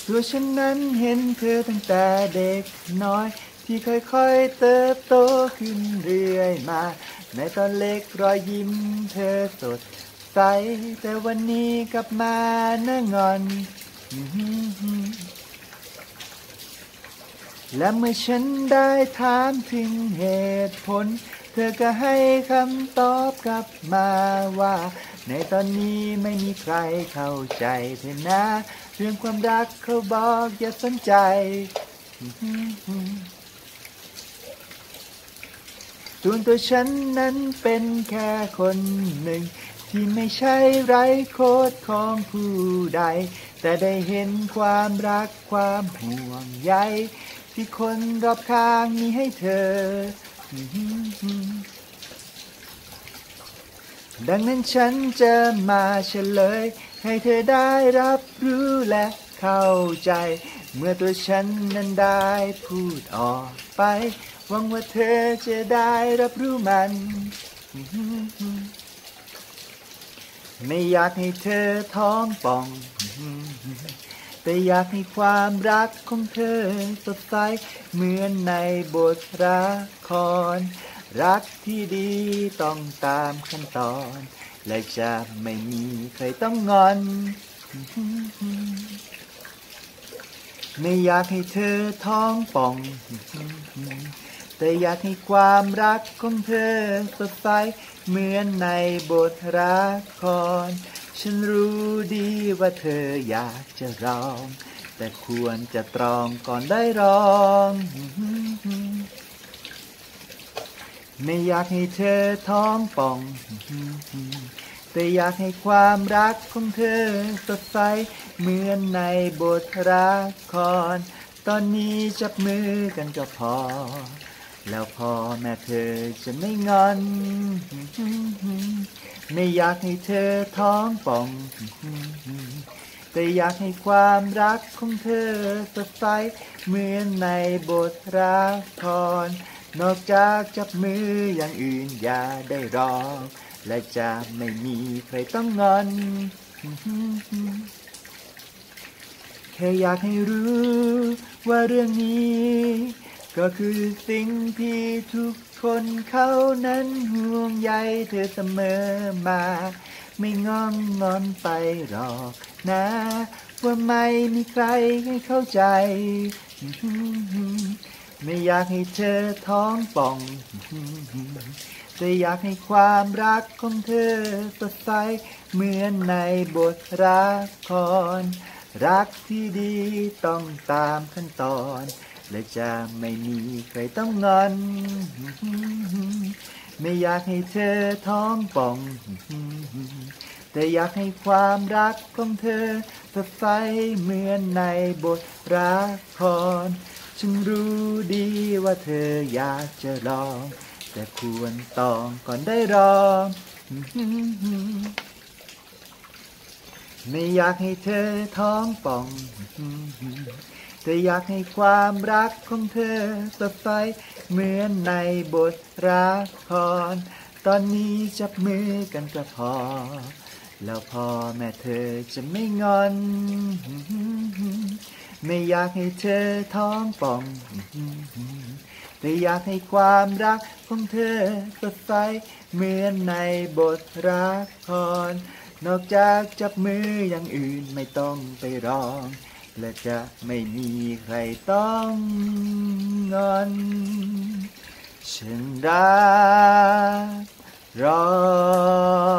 ตัวฉันนั้นเห็นเธอตั้งแต่เด็กน้อยที่ค่อยๆเติบโตขึ้นเรื่อยมาในตอนเล็กรอยยิ้มเธอสดใสแต่วันนี้กลับมาหน้างอนและเมื่อฉันได้ถามถึงเหตุผลเธอก็ให้คำตอบกลับมาว่าในตอนนี้ไม่มีใครเข้าใจเธอนะเรื่องความรักเขาบอกอย่าสนใจส่วนตัวฉันนั้นเป็นแค่คนหนึ่งที่ไม่ใช่ไร้โคตรของผู้ใดแต่ได้เห็นความรักความห่วงใยที่คนรอบข้างมีให้เธอดังนั้นฉันจะมาเฉลยให้เธอได้รับรู้และเข้าใจเมื่อตัวฉันนั้นได้พูดออกไปหวังว่าเธอจะได้รับรู้มันไม่อยากให้เธอท้องป่องแต่อยากให้ความรักของเธอสดใสเหมือนในบทละครรักที่ดีต้องตามขั้นตอนและจะไม่มีใครต้องงอนไม่อยากให้เธอท้องป่องแต่อยากให้ความรักของเธอสดใสเหมือนในบทละครฉันรู้ดีว่าเธออยากจะร้องแต่ควรจะตรองก่อนได้ร้องไม่อยากให้เธอท้องป่องแต่อยากให้ความรักของเธอสดใสเหมือนในบทละครตอนนี้จับมือกันก็พอแล้วพ่อแม่เธอจะไม่งอนไม่อยากให้เธอท้องป่องแต่อยากให้ความรักของเธอสดใสเหมือนในบทละครนอกจากจับมืออย่างอื่นอย่าได้รอและจะไม่มีใครต้องงอนแค่อยากให้รู้ว่าเรื่องนี้ก็คือสิ่งที่ทุกคนเขานั้นห่วงใยเธอเสมอมาไม่งอนไปหรอกนะว่าไม่มีใครให้เข้าใจไม่อยากให้เธอท้องป่องแต่อยากให้ความรักของเธอสดใสเหมือนในบทละครรักที่ดีต้องตามขั้นตอนและจะไม่มีใครต้องงอนไม่อยากให้เธอท้องป่องแต่อยากให้ความรักของเธอสดใสเหมือนในบทละครฉันรู้ดีว่าเธออยากจะลองแต่ควรต้องก่อนได้ลองไม่อยากให้เธอท้องป่องแต่อยากให้ความรักของเธอสดใสเหมือนในบทละครตอนนี้จับมือกันก็พอแล้วพ่อแม่เธอจะไม่งอนไม่อยากให้เธอท้องป่องแต่อยากให้ความรักของเธอสดใสเหมือนในบทละครนอกจากจับมืออย่างอื่นไม่ต้องไปร้องและจะไม่มีใครต้องงอนฉันรักร้อง